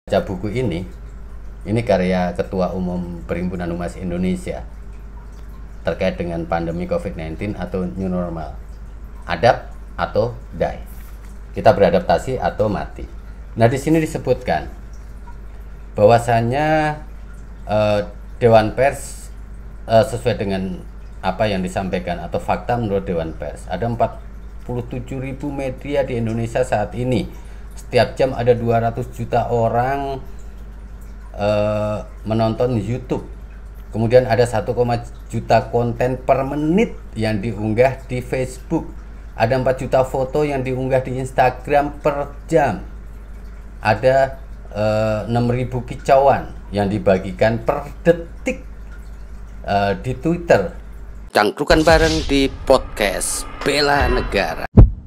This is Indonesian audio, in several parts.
Baca buku ini karya Ketua Umum Perhimpunan Humas Indonesia terkait dengan pandemi COVID-19 atau new normal. Adapt atau die. Kita beradaptasi atau mati. Nah, di sini disebutkan bahwasanya Dewan Pers sesuai dengan apa yang disampaikan atau fakta menurut Dewan Pers, ada 47.000 media di Indonesia saat ini. Setiap jam ada 200 juta orang menonton YouTube. Kemudian ada 1, juta konten per menit yang diunggah di Facebook. Ada 4 juta foto yang diunggah di Instagram per jam. Ada 6.000 kicauan yang dibagikan per detik di Twitter. Cangkrukan bareng di podcast Bela Negara.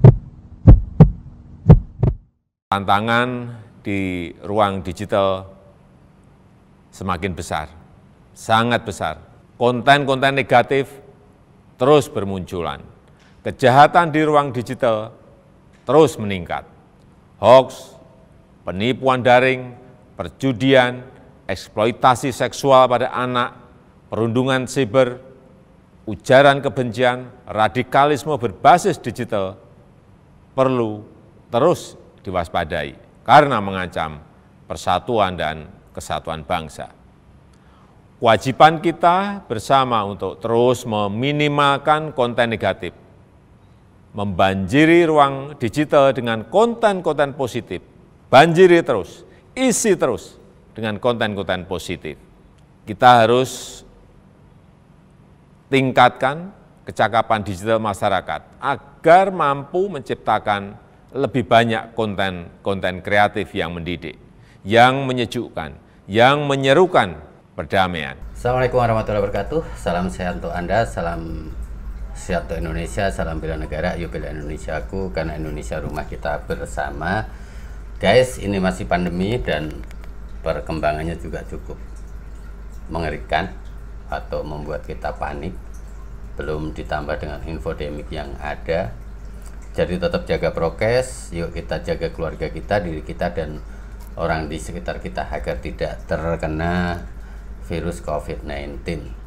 Tantangan di ruang digital semakin besar, sangat besar. Konten-konten negatif terus bermunculan. Kejahatan di ruang digital terus meningkat. Hoax, penipuan daring, perjudian, eksploitasi seksual pada anak, perundungan siber, ujaran kebencian, radikalisme berbasis digital perlu terus diwaspadai karena mengancam persatuan dan kesatuan bangsa. Kewajiban kita bersama untuk terus meminimalkan konten negatif, membanjiri ruang digital dengan konten-konten positif, banjiri terus, isi terus dengan konten-konten positif. Kita harus tingkatkan kecakapan digital masyarakat agar mampu menciptakan lebih banyak konten kreatif yang mendidik, yang menyejukkan, yang menyerukan perdamaian. Assalamualaikum warahmatullahi wabarakatuh. Salam sehat untuk Anda, salam sehat untuk Indonesia, salam bela negara. Yuk bela Indonesiaku, karena Indonesia rumah kita bersama. Guys, ini masih pandemi dan perkembangannya juga cukup mengerikan atau membuat kita panik. Belum ditambah dengan infodemik yang ada. Jadi tetap jaga prokes, yuk kita jaga keluarga kita, diri kita, dan orang di sekitar kita agar tidak terkena virus COVID-19.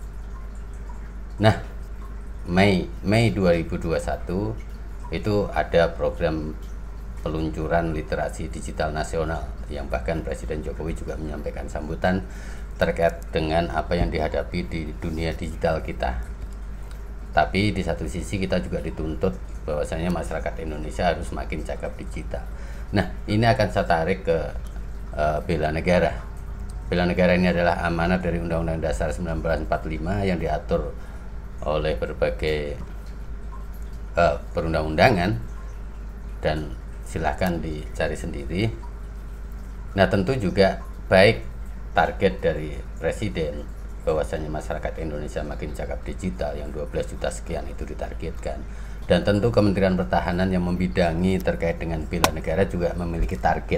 Nah, Mei 2021 itu ada program peluncuran literasi digital nasional yang bahkan Presiden Jokowi juga menyampaikan sambutan terkait dengan apa yang dihadapi di dunia digital kita. Tapi di satu sisi kita juga dituntut bahwasanya masyarakat Indonesia harus semakin cakap digital. Nah, ini akan saya tarik ke bela negara. Bela negara ini adalah amanat dari Undang-Undang Dasar 1945 yang diatur oleh berbagai perundang-undangan, dan silakan dicari sendiri. Nah, tentu juga baik target dari Presiden bahwasanya masyarakat Indonesia makin cakap digital yang 12 juta sekian itu ditargetkan, dan tentu Kementerian Pertahanan yang membidangi terkait dengan bela negara juga memiliki target.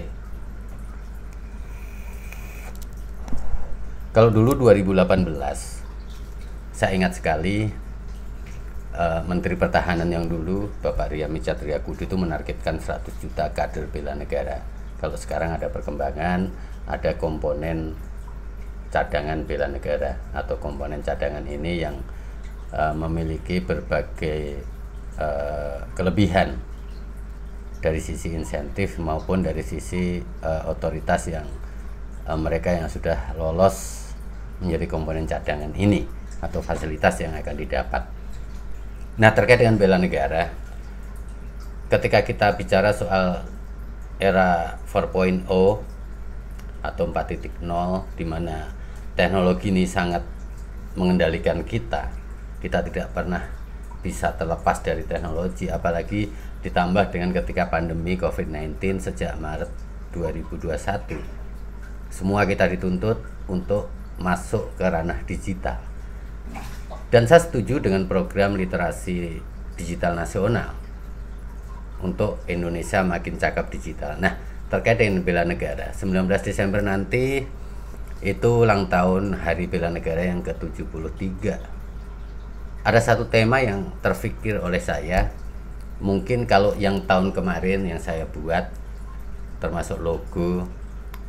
Kalau dulu 2018 saya ingat sekali Menteri Pertahanan yang dulu Bapak Ria Micah Triakudu itu menargetkan 100 juta kader bela negara. Kalau sekarang ada perkembangan, ada komponen cadangan bela negara atau komponen cadangan ini yang memiliki berbagai kelebihan dari sisi insentif maupun dari sisi otoritas yang mereka yang sudah lolos menjadi komponen cadangan ini atau fasilitas yang akan didapat. Nah, terkait dengan bela negara, ketika kita bicara soal era 4.0 atau 4.0 di mana teknologi ini sangat mengendalikan kita tidak pernah bisa terlepas dari teknologi, apalagi ditambah dengan ketika pandemi COVID-19 sejak Maret 2021. Semua kita dituntut untuk masuk ke ranah digital. Dan saya setuju dengan program literasi digital nasional untuk Indonesia makin cakap digital. Nah, terkait dengan bela negara, 19 Desember nanti itu ulang tahun Hari Bela Negara yang ke-73. Ada satu tema yang terfikir oleh saya, mungkin kalau yang tahun kemarin yang saya buat termasuk logo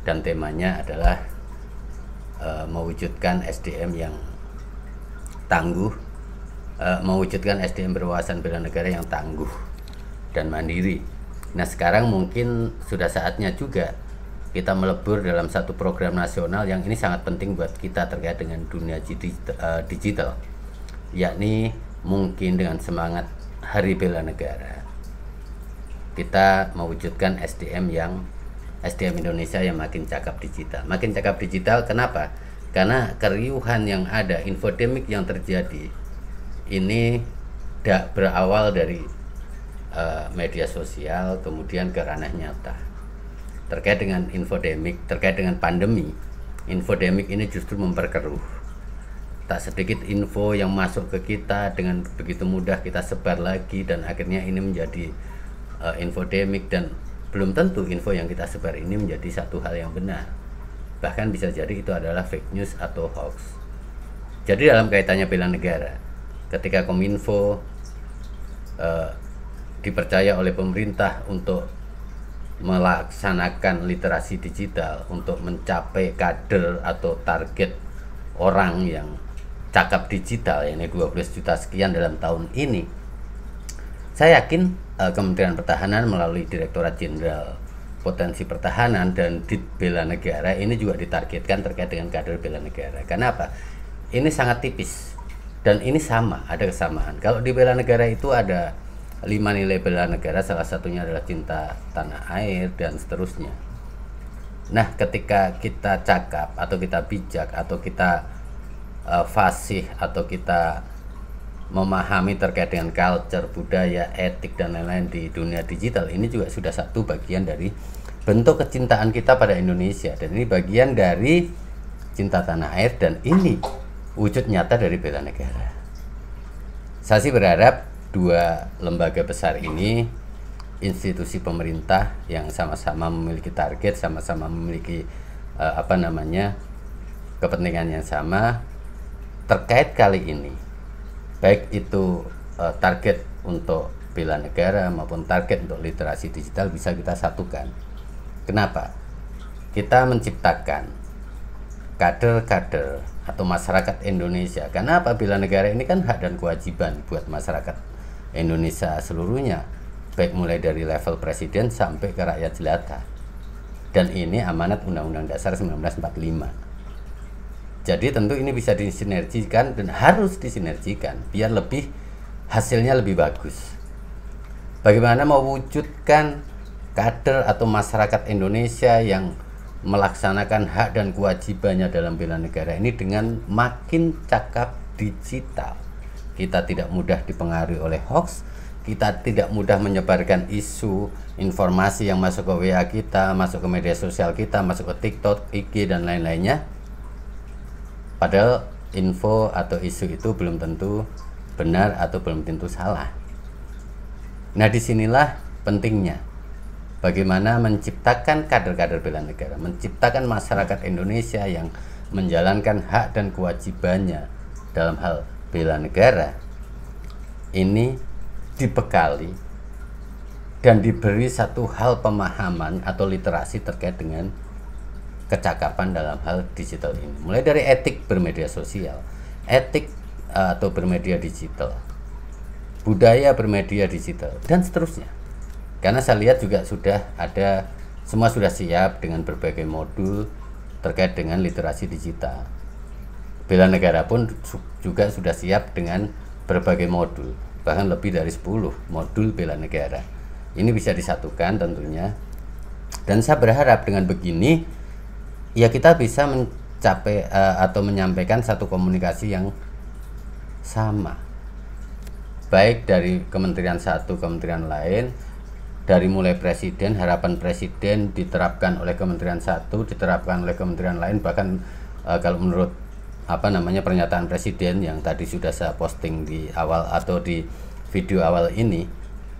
dan temanya adalah mewujudkan SDM yang tangguh, mewujudkan SDM berwawasan bela negara yang tangguh dan mandiri. Nah, sekarang mungkin sudah saatnya juga kita melebur dalam satu program nasional yang ini sangat penting buat kita terkait dengan dunia digital, yakni mungkin dengan semangat Hari Bela Negara kita mewujudkan SDM Indonesia yang makin cakap digital. Makin cakap digital kenapa? Karena keriuhan yang ada, infodemik yang terjadi ini berawal dari media sosial kemudian ke ranah nyata. Terkait dengan infodemik, terkait dengan pandemi, infodemik ini justru memperkeruh. Tak sedikit info yang masuk ke kita dengan begitu mudah kita sebar lagi, dan akhirnya ini menjadi infodemik, dan belum tentu info yang kita sebar ini menjadi satu hal yang benar. Bahkan bisa jadi itu adalah fake news atau hoax. Jadi dalam kaitannya bela negara, ketika Kominfo dipercaya oleh pemerintah untuk melaksanakan literasi digital untuk mencapai kader atau target orang yang cakap digital, yakni 12 juta sekian dalam tahun ini, saya yakin Kementerian Pertahanan melalui Direktorat Jenderal Potensi Pertahanan dan Dit Bela Negara ini juga ditargetkan terkait dengan kader bela negara. Kenapa? Ini sangat tipis dan ini sama, ada kesamaan. Kalau di bela negara itu ada 5 nilai bela negara, salah satunya adalah cinta tanah air dan seterusnya. Nah, ketika kita cakap atau kita bijak atau kita fasih atau kita memahami terkait dengan culture, budaya, etik dan lain-lain di dunia digital, ini juga sudah satu bagian dari bentuk kecintaan kita pada Indonesia, dan ini bagian dari cinta tanah air, dan ini wujud nyata dari bela negara. Saya sih berharap dua lembaga besar ini, institusi pemerintah yang sama-sama memiliki target, sama-sama memiliki kepentingan yang sama terkait kali ini, baik itu target untuk bela negara maupun target untuk literasi digital bisa kita satukan. Kenapa? Kita menciptakan kader-kader atau masyarakat Indonesia. Karena apa? Bela negara ini kan hak dan kewajiban buat masyarakat Indonesia seluruhnya, baik mulai dari level presiden sampai ke rakyat jelata. Dan ini amanat Undang-Undang Dasar 1945. Jadi tentu ini bisa disinergikan dan harus disinergikan biar hasilnya lebih bagus. Bagaimana mewujudkan kader atau masyarakat Indonesia yang melaksanakan hak dan kewajibannya dalam bela negara ini dengan makin cakap digital. Kita tidak mudah dipengaruhi oleh hoax, kita tidak mudah menyebarkan isu, informasi yang masuk ke WA kita, masuk ke media sosial kita, masuk ke TikTok, IG dan lain-lainnya. Padahal info atau isu itu belum tentu benar atau belum tentu salah. Nah, disinilah pentingnya bagaimana menciptakan kader-kader bela negara, menciptakan masyarakat Indonesia yang menjalankan hak dan kewajibannya dalam hal bela negara ini dibekali dan diberi satu hal pemahaman atau literasi terkait dengan kecakapan dalam hal digital ini, mulai dari etik bermedia sosial, etik atau bermedia digital, budaya bermedia digital dan seterusnya. Karena saya lihat juga sudah ada, semua sudah siap dengan berbagai modul terkait dengan literasi digital. Bela negara pun juga sudah siap dengan berbagai modul, bahkan lebih dari 10 modul bela negara. Ini bisa disatukan tentunya. Dan saya berharap dengan begini ya kita bisa mencapai atau menyampaikan satu komunikasi yang sama. Baik dari kementerian satu, kementerian lain, dari mulai presiden, harapan presiden diterapkan oleh kementerian satu, diterapkan oleh kementerian lain, bahkan kalau menurut pernyataan presiden yang tadi sudah saya posting di awal atau di video awal ini,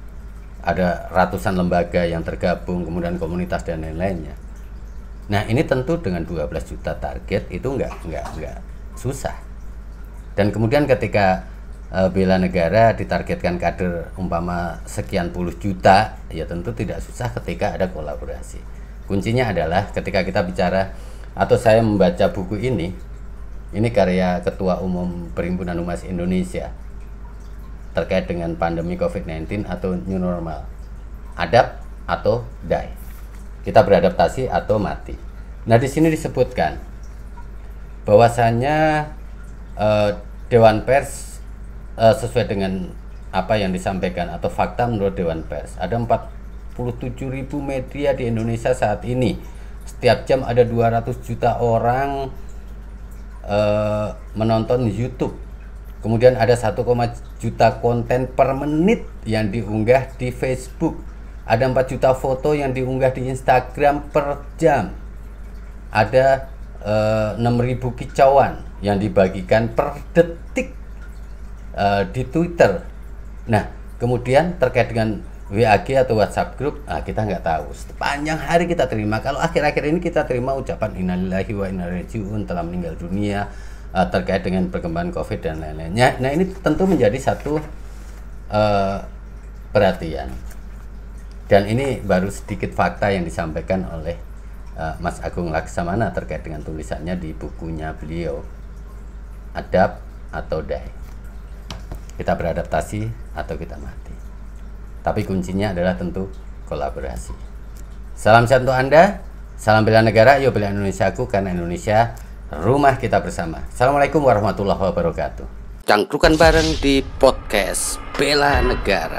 ada ratusan lembaga yang tergabung, kemudian komunitas dan lain-lainnya. Nah, ini tentu dengan 12 juta target itu enggak susah. Dan kemudian ketika bela negara ditargetkan kader umpama sekian puluh juta, ya tentu tidak susah ketika ada kolaborasi. Kuncinya adalah ketika kita bicara atau saya membaca buku ini karya Ketua Umum Perhimpunan Humas Indonesia terkait dengan pandemi COVID-19 atau new normal. Adapt atau die. Kita beradaptasi atau mati. Nah, di sini disebutkan bahwasanya Dewan Pers sesuai dengan apa yang disampaikan atau fakta menurut Dewan Pers, ada 47.000 media di Indonesia saat ini. Setiap jam ada 200 juta orang menonton YouTube. Kemudian ada 1, juta konten per menit yang diunggah di Facebook. Ada 4 juta foto yang diunggah di Instagram per jam. Ada 6.000 kicauan yang dibagikan per detik di Twitter. Nah, kemudian terkait dengan WAG atau WhatsApp Group, kita nggak tahu. Sepanjang hari kita terima, kalau akhir-akhir ini kita terima ucapan innalillahi wa inna ilaihi raji'un, telah meninggal dunia, terkait dengan perkembangan COVID dan lain-lainnya. Nah, ini tentu menjadi satu perhatian. Dan ini baru sedikit fakta yang disampaikan oleh Mas Agung Laksamana terkait dengan tulisannya di bukunya beliau, Adapt atau Die. Kita beradaptasi atau kita mati. Tapi kuncinya adalah tentu kolaborasi. Salam sehat untuk Anda, salam bela negara, yuk bela Indonesiaku, karena Indonesia rumah kita bersama. Assalamualaikum warahmatullahi wabarakatuh. Cangkrukan bareng di podcast Bela Negara.